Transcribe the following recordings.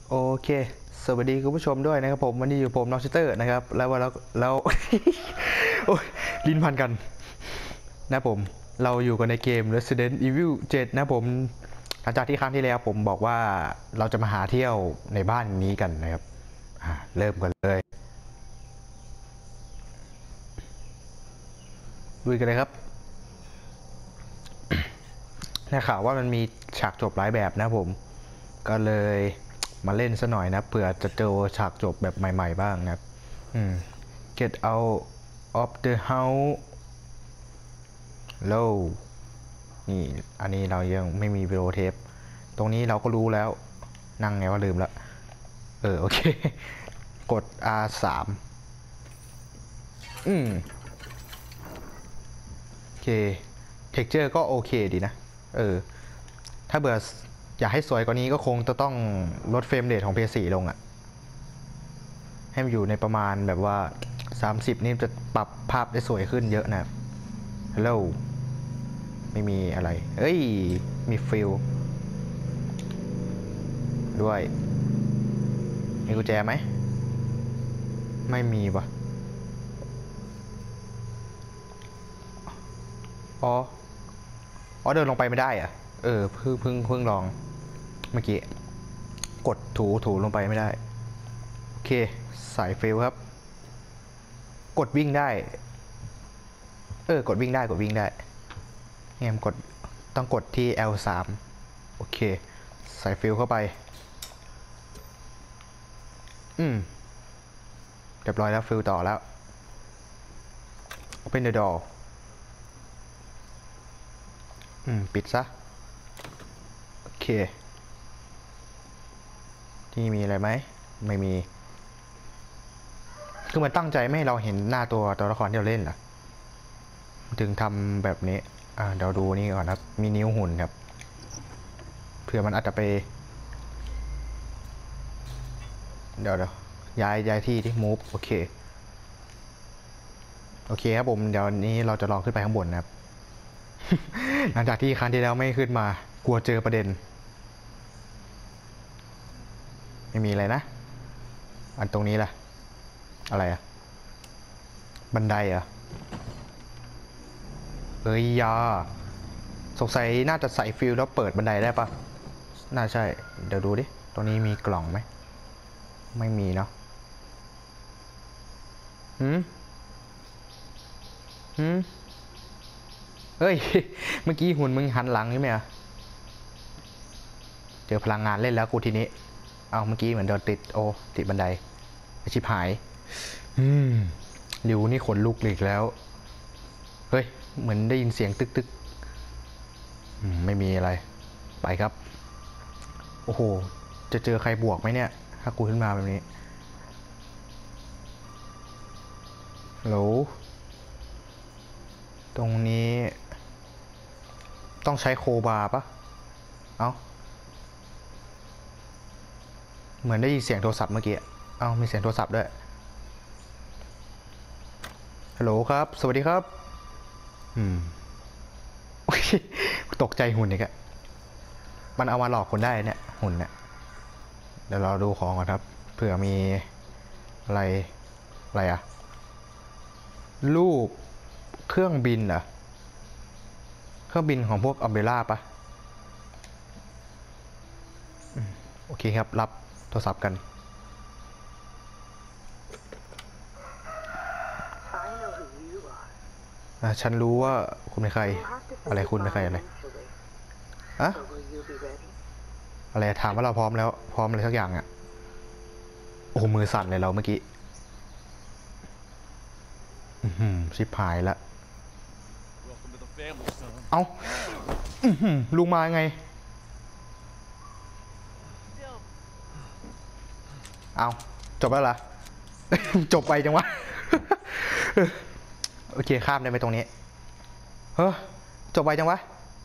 โอเคสวัสดีคุณผู้ชมด้วยนะครับผมวันนี้อยู่ผมน็อกชิเตอร์นะครับแล้ว โอ้ยลิ้นพันกันนะผมเราอยู่กันในเกม Resident Evil 7นะผมหลังจากที่ครั้งที่แล้วผมบอกว่าเราจะมาหาเที่ยวในบ้านนี้กันนะครับเริ่มกันเลยลุยกันเลยครับได้ข่าวว่ามันมีฉากจบหลายแบบนะผมก็เลยมาเล่นซะหน่อยนะเผื่อจะเจอฉากจบแบบใหม่ๆบ้างนะครับGet out of the house low นี่อันนี้เรายังไม่มีวิดีโอเทปตรงนี้เราก็รู้แล้วนั่งไงว่าลืมละโอเคกด R3 โอเค texture ก็โอเคดีนะถ้าเบื่ออยากให้สวยกว่านี้ก็คงจะต้องลดเฟรมเรทของ PS4 ลงอะให้มันอยู่ในประมาณแบบว่า30นี่จะปรับภาพได้สวยขึ้นเยอะนะฮัลโหลไม่มีอะไรมีฟิลด้วยมีกุญแจไหมไม่มีวะอ๋อเดินลงไปไม่ได้อะเพิ่งลองเมื่อกี้กดถูลงไปไม่ได้โอเคสายฟิลครับกดวิ่งได้กดวิ่งได้เนี่ยมันต้องกดที่ L3 โอเคใส่ฟิลเข้าไปเรียบร้อยแล้วฟิลต่อแล้ว Open the door ปิดซะโอเคที่มีอะไรไหมไม่มีคือมันตั้งใจไม่ให้เราเห็นหน้าตัวละครที่เราเล่นเหรอถึงทำแบบนี้เดี๋ยวดูนี่ก่อนครับมีนิ้วหุ่นครับเผื่อมันอาจจะไปเดี๋ยวย้ายที่move โอเคครับผมเดี๋ยวนี้เราจะลองขึ้นไปข้างบนนะครับ หลังจากที่ครั้งที่แล้วไม่ขึ้นมากลัวเจอประเด็นไม่มีอะไรนะอันตรงนี้ล่ะอะไรอะบันไดอะยาสงสัยน่าจะใส่ฟิลแล้วเปิดบันไดได้ปะน่าใช่เดี๋ยวดูดิตรงนี้มีกล่องไหมไม่มีเนาะเฮ้ย เมื่อกี้หุ่นมึงหันหลังใช่ไหมอะเจอพลังงานเล่นแล้วกูทีนี้เอาเมื่อกี้เหมือนโดนติดบันไดชิบหายริวนี่ขนลุกอีกแล้วเฮ้ยเหมือนได้ยินเสียงตึกไม่มีอะไรไปครับโอ้โหจะเจอใครบวกไหมเนี่ยถ้ากูขึ้นมาแบบนี้โหลตรงนี้ต้องใช้โคบาปะเหมือนได้ยินเสียงโทรศัพท์เมื่อกี้มีเสียงโทรศัพท์ด้วยฮัลโหลครับสวัสดีครับตกใจหุ่นอีกอะมันเอามาหลอกคนได้เนี่ยหุ่นเนี่ยเดี๋ยวเราดูของก่อนครับเผื่อมีอะไรอะรูปเครื่องบินเหรอเครื่องบินของพวกอัมเบร่าปะโอเคครับรับโทรศัพท์กันฉันรู้ว่าคุณเป็นใครอะไรคุณเป็นใครอะไรอะไรถามว่าเราพร้อมแล้วพร้อมอะไรสักอย่างอ่ะโอ้มือสั่นเลยเราเมื่อกี้ชิบหายละเอาลุงมาไงเอาจบแล้วเหรอ จบไปจังวะ โอเคข้ามได้ไหมตรงนี้จบไปจังวะ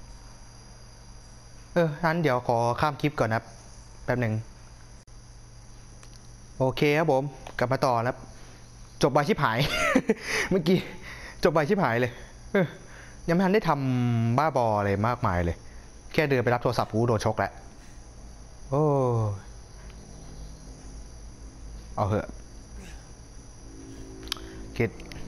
งั้นเดี๋ยวขอข้ามคลิปก่อนนะแป๊บหนึ่งโอเคครับผมกลับมาต่อนะจบไปชิบหาย เมื่อกี้จบไปชิบหายเลยยังไม่ทันได้ทำบ้าบออะไรมากมายเลยแค่เดินไปรับโทรศัพท์กูโดนชกแล้วโอ้เอาเหอะคิด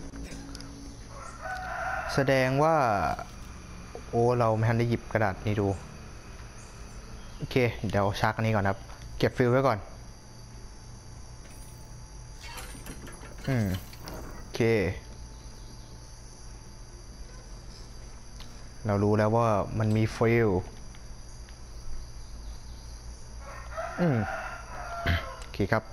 แสดงว่าโอ้เราไม่ทันได้หยิบกระดาษนี้ดูโอเคเดี๋ยวชักอันนี้ก่อนครับเก็บฟิลไว้ก่อนโอเคเรารู้แล้วว่ามันมีฟิลโอเคครับ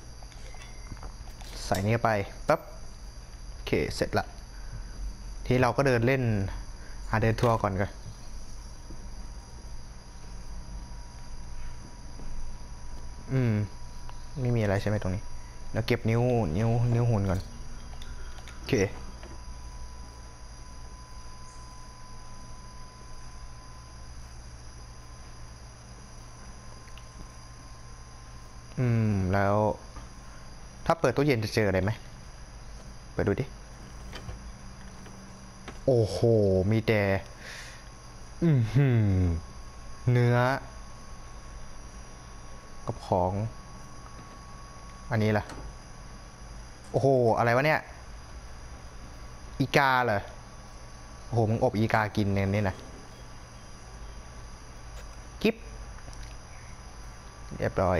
ใส่นี้ไปปั๊บโอเคเสร็จละทีเราก็เดินเล่นเดินทัวร์ก่อนกันไม่มีอะไรใช่ไหมตรงนี้แล้วเก็บนิ้วหุ่นก่อนโอเคแล้วถ้าเปิดตู้เย็นจะเจออะไรไหมเปิดดูดิโอ้โหมีแต่เนื้อกับของอันนี้ล่ะโอ้โหอะไรวะเนี่ยอีกาเหรอโอ้โหมึงอบอีกากินเนี่ยนี่นะกิ๊บเรียบร้อย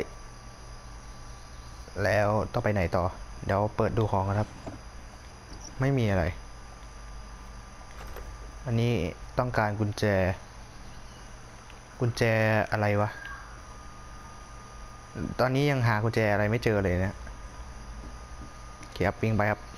แล้วต้องไปไหนต่อเดี๋ยวเปิดดูของกันครับไม่มีอะไรอันนี้ต้องการกุญแจอะไรวะตอนนี้ยังหากุญแจอะไรไม่เจอเลยนะเขียบปิ้งไปครับ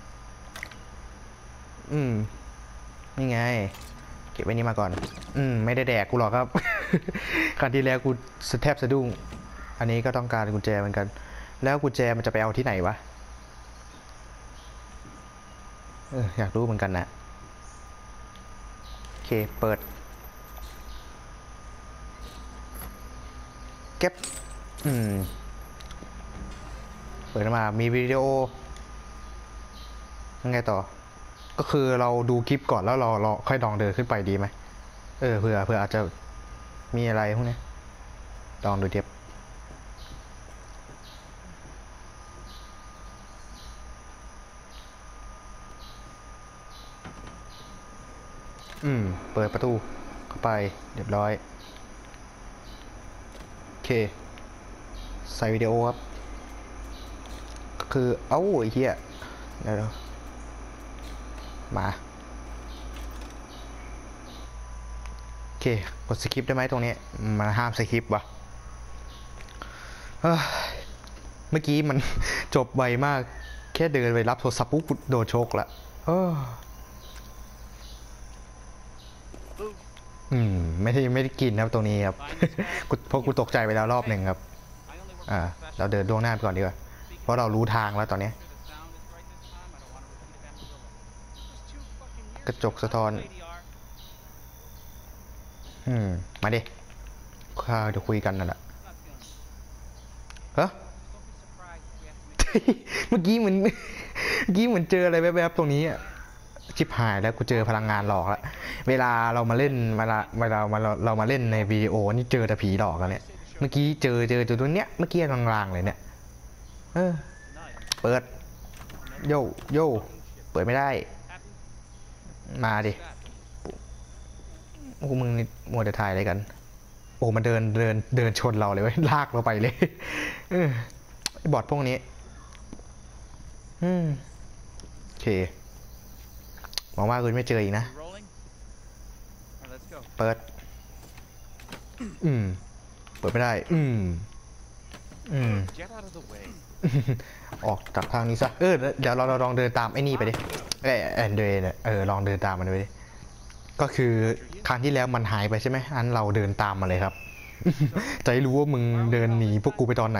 นี่ไงเก็บไว้นี่มาก่อนไม่ได้แดกกูหรอกครับ ครั้งที่แล้วกูแทบสะดุ้งอันนี้ก็ต้องการกุญแจเหมือนกันแล้วกุญแจมันจะไปเอาที่ไหนวะอยากรู้เหมือนกันนะโอเคเปิดเก็บเปิดมามีวิดีโอยังไงต่อก็คือเราดูคลิปก่อนแล้วเราค่อยลองเดินขึ้นไปดีไหมเผื่ออาจจะมีอะไรพวกนี้ลองดูเทียบเปิดประตูเข้าไปเรียบร้อยโอเคใส่วิดีโอครับก็คือไอ้เหี้ยเดี๋ยวมาโอเคกดสคิปได้ไหมตรงนี้มันห้ามสคิปวะเมื่อกี้มัน จบไวมากแค่เดินไปรับโทรศัพท์ปุ๊บโดนโชกละไม่ได้กินครับตรงนี้ครับ เพราะกูตกใจไปแล้วรอบหนึ่งครับเราเดินล่วงหน้าไปก่อนดีกว่าเพราะเรารู้ทางแล้วตอนนี้กระจกสะท้อนมาดิเดี๋ยวคุยกันนั่นแหละเมื่อกี้เหมือนเจออะไรแวบๆตรงนี้อ่ะชิบหายแล้วกูเจอพลังงานหลอกแล้วเวลาเรามาเล่นเรามาเล่นในวิดีโอนี่เจอแต่ผีหลอกกันเนี่ยเมื่อกี้เจอตัวเนี้ยเมื่อกี้ลางๆเลยเนี่ยเปิดโย่เปิดไม่ได้มาดิโอ้มึงมัวแต่ถ่ายอะไรกันโอ้มันเดินชนเราเลยเว้ยลากเราไปเลยบอทพวกนี้โอเคหวังว่าคุณไม่เจออีกนะเปิดเปิดไม่ได้ออกจากทางนี้ซะเดี๋ยวเราลองเดินตามไอ้นี่ไปดิแอนเดรเนี่ยลองเดินตามมันไปดิก็คือครั้งที่แล้วมันหายไปใช่ไหมอันเราเดินตามมาเลยครับจะให้รู้ว่ามึงเดินหนีพวกกูไปตอนไหน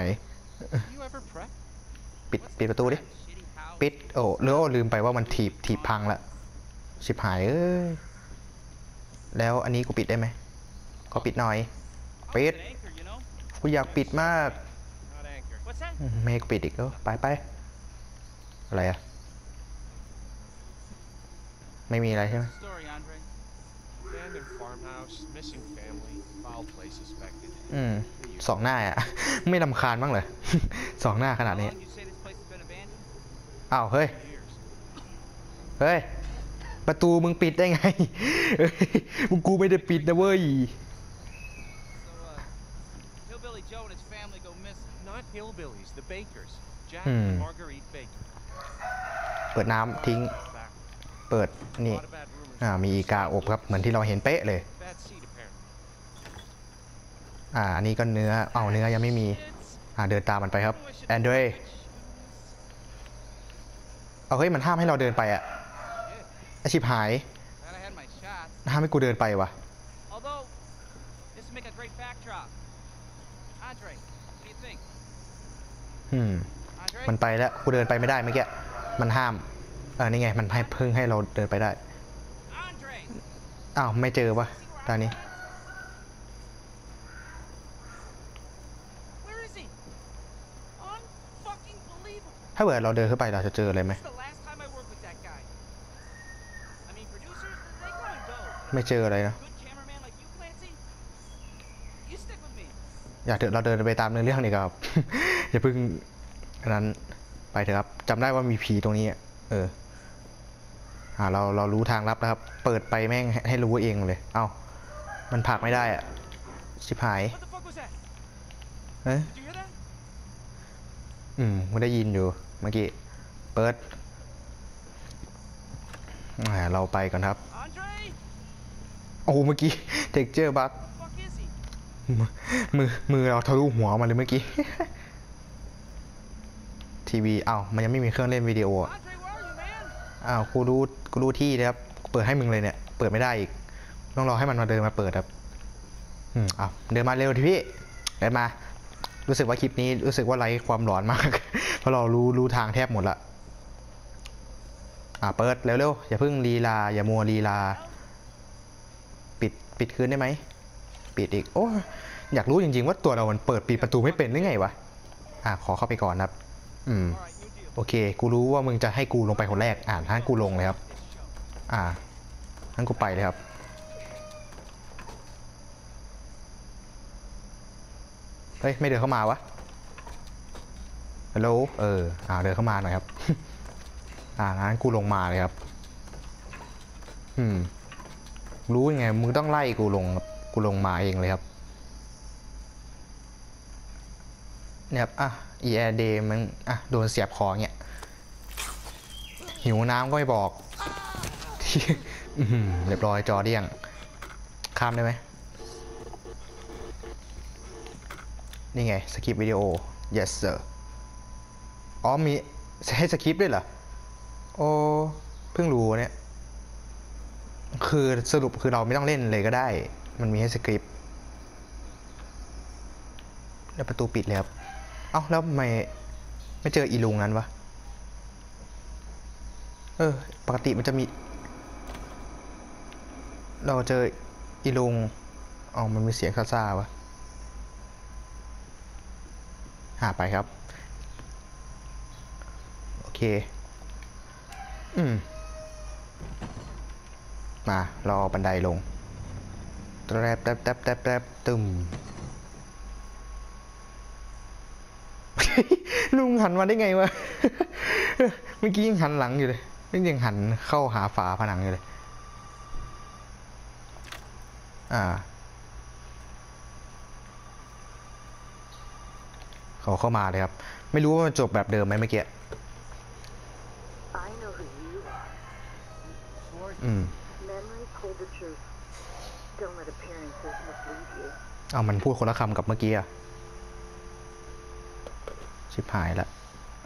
ปิดประตูดิปิดลืมไปว่ามันถีบพังละชิบหายแล้วอันนี้กูปิดได้ไหมก็ปิดหน่อยปิดกูอยากปิดมากไม่ให้กูปิดอีกไปอะไรอะไม่มีอะไรใช่ไหม Abandoned farmhouse, missing family, foul play suspected. สองหน้าอ่ะ ไม่รำคาญบ้างเหรอ สองหน้าขนาด How นี้ long you say this place has been abandoned? อ้าวเฮ้ย Years. เฮ้ย ประตูมึงปิดได้ไง เฮ้ยมึงกูไม่ได้ปิดนะเว้ย So, Hillbilly Joe and his family go missing. Not hillbillies, the Bakers. Jack Hmm. and Marguerite Baker. เปิดน้ำทิ้ง Back. เปิด A นี่ lot of bad rumors. มีอีกาอบครับ เหมือนที่เราเห็นเป๊ะเลย Bad seed, apparently. อันนี้ก็เนื้อ เนื้อยังไม่มี Kids, เดินตามมันไปครับ I wish it แอนเดร was เฮ้ย มันห้ามให้เราเดินไปอ่ะ Yeah, อาชิบหาย glad I had my shots. ห้ามให้กูเดินไปวะ Although, this would make a great backdrop. Andre, what do you think? มัน Andre? ไปแล้ว กูเดินไปไม่ได้เมื่อกี้ มันห้าม นี่ไง มันให้เพิ่งให้เราเดินไปได้ Andre! ไม่เจอวะ See where ตอน I นี้ went? Where is he? Unfucking believable. ถ้าเกิดเราเดินขึ้นไปเราจะเจออะไรไหม This is the last time I worked with that guy. I mean, producers, they come and go. ไม่เจออะไรนะ Good cameraman like you, Clancy, you stick with me. เราเดินไปตามเนื้อเรื่องนี่ครับ อย่าเพิ่งอันนั้นไปเถอะครับจำได้ว่ามีผีตรงนี้เรารู้ทางลับแล้วครับ เปิดไปแม่งให้รู้เองเลย มันผลักไม่ได้อะชิบหาย What the fuck was that? เอ๊ะ Did you hear that? กูได้ยินอยู่เมื่อกี้เปิดเราไปก่อนครับ Andre? โอ้เมื่อกี้เท็กเจอร์บัค Fuck is he? มือเราทะลุหัวมาเลยเมื่อกี้ ทีวีมันยังไม่มีเครื่องเล่นวิดีโอ Andre, where are you, man? กูรู้ที่นะครับ เปิดให้มึงเลยเนี่ย เปิดไม่ได้อีก ต้องรอให้มันมาเดินมาเปิดครับ เดินมาเร็วทีพี่ เดินมา รู้สึกว่าคลิปนี้รู้สึกว่าไร้ความหลอนมาก เพราะเรารู้ทางแทบหมดละเปิดเร็วๆอย่าเพิ่งลีลา อย่ามัวลีลา ปิดคืนได้ไหม ปิดอีก โอ้อยากรู้จริงๆว่าตัวเรามันเปิดปิดประตูไม่เป็นหรือไงวะ ขอเข้าไปก่อนครับ All right, new deal. โอเค กูรู้ว่ามึงจะให้กูลงไปคนแรกท่านกูลงเลยครับ งั้นกูไปเลยครับ เฮ้ย ไม่เดินเข้ามาวะ ฮัลโหล เดินเข้ามาหน่อยครับ งั้นกูลงมาเลยครับ รู้ยังไง มึงต้องไล่กูลงครับ กูลงมาเองเลยครับ เนี่ยครับอีแอร์เดย์มันโดนเสียบคอเงี้ย หิวน้ำก็ไม่บอก เรียบร้อยจอเดี้ยง ข้ามได้ไหม นี่ไงสคริปต์วิดีโอ yes sir มีให้สคริปต์ด้วยเหรอ โอ้เพิ่งรู้เนี่ย คือสรุปคือเราไม่ต้องเล่นเลยก็ได้ มันมีให้สคริปต์แล้วประตูปิดเลยครับ แล้วทำไมไม่เจออีลุงนั้นวะ ปกติมันจะมี เราเจออีลุงมันมีเสียงซ่าๆวะไปครับ โอเค มาเราเอาบันไดลงแตบตึม ลุงหันมาได้ไงวะ เมื่อกี้ยังหันหลังอยู่เลยยังหันเข้าหาฝาผนังอยู่เลยเขาเข้ามาเลยครับ ไม่รู้ว่ามันจบแบบเดิมไหมเมื่อกี้ I know who you are. Memory told the truth. Don't let appearances mislead you. มันพูดคนละคำกับเมื่อกี้ชิบหายละ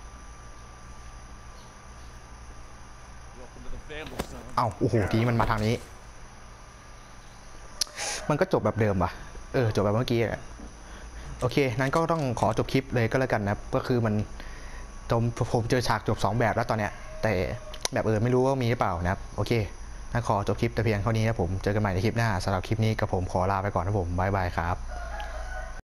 Welcome to the family, son. โอ้โหทีนี้มันมาทางนี้ มันก็จบแบบเดิมป่ะ จบแบบเมื่อกี้แหละโอเค นั้นก็ต้องขอจบคลิปเลยก็แล้วกันนะครับ ก็คือผมเจอฉากจบ2แบบแล้วตอนเนี้ย แต่แบบอื่นไม่รู้ว่ามีหรือเปล่านะครับ โอเคนั้นขอจบคลิปแต่เพียงเท่านี้นะผม เจอกันใหม่ในคลิปหน้าสำหรับคลิปนี้กับผมขอลาไปก่อนนะผม บ๊ายบายครับ